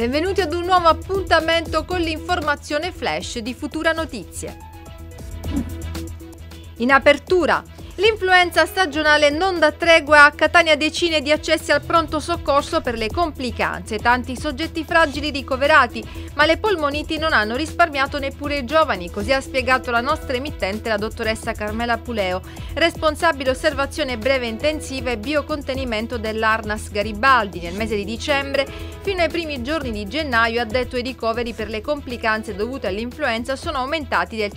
Benvenuti ad un nuovo appuntamento con l'informazione flash di Futura Notizie. In apertura, l'influenza stagionale non dà tregua, a Catania decine di accessi al pronto soccorso per le complicanze, tanti soggetti fragili ricoverati, ma le polmoniti non hanno risparmiato neppure i giovani, così ha spiegato la nostra emittente, la dottoressa Carmela Puleo, responsabile osservazione breve intensiva e biocontenimento dell'Arnas Garibaldi. Nel mese di dicembre fino ai primi giorni di gennaio, ha detto, i ricoveri per le complicanze dovute all'influenza sono aumentati del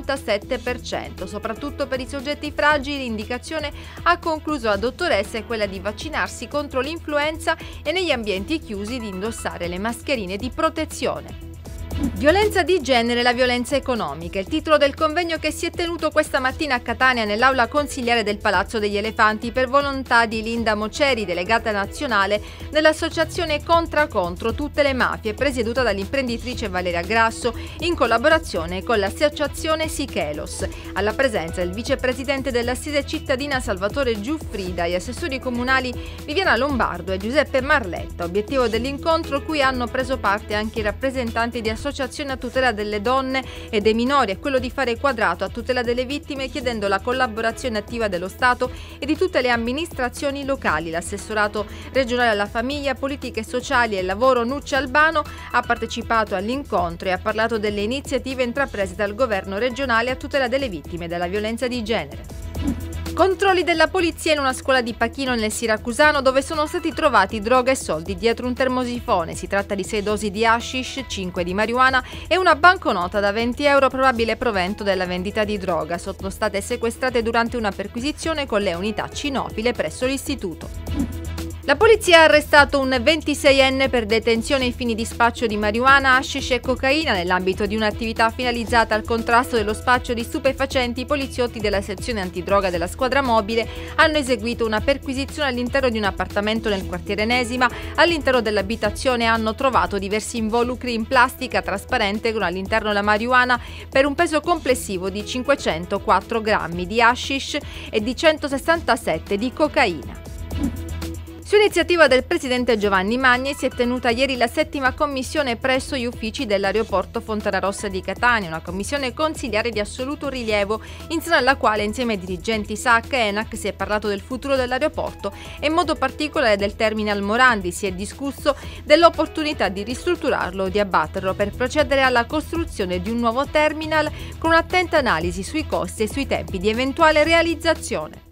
57%, soprattutto per i soggetti fragili. L'indicazione, ha concluso la dottoressa, è quella di vaccinarsi contro l'influenza e negli ambienti chiusi di indossare le mascherine di protezione. Violenza di genere, la violenza economica. Il titolo del convegno che si è tenuto questa mattina a Catania nell'aula consiliare del Palazzo degli Elefanti per volontà di Linda Moceri, delegata nazionale dell'associazione Contra Contro Tutte le Mafie, presieduta dall'imprenditrice Valeria Grasso in collaborazione con l'associazione Sichelos. Alla presenza del vicepresidente dell'Assise cittadina Salvatore Giuffrida, gli assessori comunali Viviana Lombardo e Giuseppe Marletta. Obiettivo dell'incontro, cui hanno preso parte anche i rappresentanti di associazioni a tutela delle donne e dei minori, è quello di fare quadrato a tutela delle vittime, chiedendo la collaborazione attiva dello Stato e di tutte le amministrazioni locali. L'assessorato regionale alla famiglia, politiche sociali e lavoro Nuccia Albano ha partecipato all'incontro e ha parlato delle iniziative intraprese dal governo regionale a tutela delle vittime della violenza di genere. Controlli della polizia in una scuola di Pachino nel Siracusano, dove sono stati trovati droga e soldi dietro un termosifone. Si tratta di 6 dosi di hashish, 5 di marijuana e una banconota da 20 euro, probabile provento della vendita di droga. Sono state sequestrate durante una perquisizione con le unità cinofile presso l'istituto. La polizia ha arrestato un 26enne per detenzione ai fini di spaccio di marijuana, hashish e cocaina. Nell'ambito di un'attività finalizzata al contrasto dello spaccio di stupefacenti, i poliziotti della sezione antidroga della squadra mobile hanno eseguito una perquisizione all'interno di un appartamento nel quartiere Enesima. All'interno dell'abitazione hanno trovato diversi involucri in plastica trasparente con all'interno la marijuana per un peso complessivo di 504 grammi di hashish e di 167 di cocaina. Su iniziativa del presidente Giovanni Magni si è tenuta ieri la 7ª commissione presso gli uffici dell'aeroporto Fontanarossa di Catania, una commissione consiliare di assoluto rilievo, in seno alla quale insieme ai dirigenti SAC e ENAC si è parlato del futuro dell'aeroporto e in modo particolare del Terminal Morandi. Si è discusso dell'opportunità di ristrutturarlo o di abbatterlo per procedere alla costruzione di un nuovo terminal con un'attenta analisi sui costi e sui tempi di eventuale realizzazione.